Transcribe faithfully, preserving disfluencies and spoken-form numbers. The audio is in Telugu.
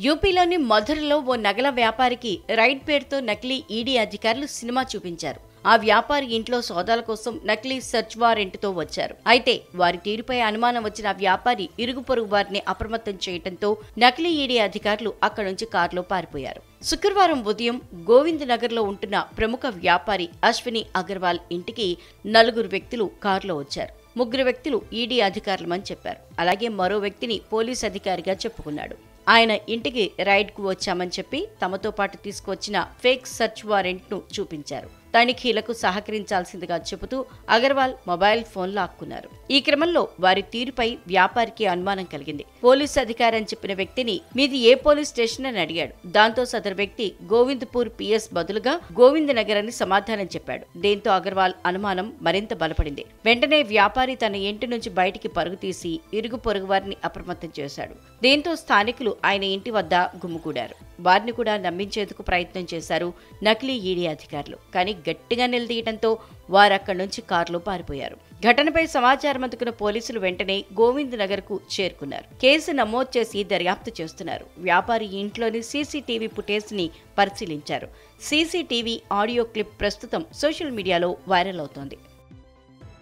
యూపీలోని మధురలో ఓ నగల వ్యాపారికి రైడ్ పేరుతో నకిలీ ఈడీ అధికారులు సినిమా చూపించారు. ఆ వ్యాపారి ఇంట్లో సోదాల కోసం నకిలీ సెర్చ్ వారెంట్తో వచ్చారు. అయితే వారి తీరుపై అనుమానం వచ్చిన ఆ వ్యాపారి ఇరుగు పొరుగు వారిని అప్రమత్తం చేయడంతో నకిలీ ఈడీ అధికారులు అక్కడి నుంచి కారులో పారిపోయారు. శుక్రవారం ఉదయం గోవింద్ నగర్ లో ఉంటున్న ప్రముఖ వ్యాపారి అశ్విని అగర్వాల్ ఇంటికి నలుగురు వ్యక్తులు కారులో వచ్చారు. ముగ్గురు వ్యక్తులు ఈడీ అధికారులమని చెప్పారు. అలాగే మరో వ్యక్తిని పోలీస్ అధికారిగా చెప్పుకున్నాడు. ఆయన ఇంటికి రైడ్ కు వచ్చామని చెప్పి తమతో పాటు తీసుకువచ్చిన ఫేక్ సెర్చ్ వారెంట్ ను చూపించారు. తనిఖీలకు సహకరించాల్సిందిగా చెబుతూ అగర్వాల్ మొబైల్ ఫోన్ లాక్కున్నారు. ఈ క్రమంలో వారి తీరుపై వ్యాపారికి అనుమానం కలిగింది. పోలీసు అధికారి అని చెప్పిన వ్యక్తిని మీది ఏ పోలీస్ స్టేషన్ అని అడిగాడు. దాంతో సదరు వ్యక్తి గోవింద్పూర్ పిఎస్ బదులుగా గోవింద్ నగర్ అని సమాధానం చెప్పాడు. దీంతో అగర్వాల్ అనుమానం మరింత బలపడింది. వెంటనే వ్యాపారి తన ఇంటి నుంచి బయటికి పరుగు తీసి ఇరుగు పొరుగు వారిని అప్రమత్తం చేశాడు. దీంతో స్థానికులు ఆయన ఇంటి వద్ద గుమిగూడారు. వారిని కూడా నమ్మించేందుకు ప్రయత్నం చేశారు నకిలీ ఈడీ అధికారులు. కానీ గట్టిగా నిలదీయడంతో వారక్కడి నుంచి కారులో పారిపోయారు. ఘటనపై సమాచారం అందుకున్న పోలీసులు వెంటనే గోవింద్ నగర్ కు చేరుకున్నారు. కేసు నమోదు చేసి దర్యాప్తు చేస్తున్నారు. వ్యాపారి ఇంట్లోని సీసీటీవీ ఫుటేజ్ ని పరిశీలించారు. సీసీటీవీ ఆడియో క్లిప్ ప్రస్తుతం సోషల్ మీడియాలో వైరల్ అవుతోంది.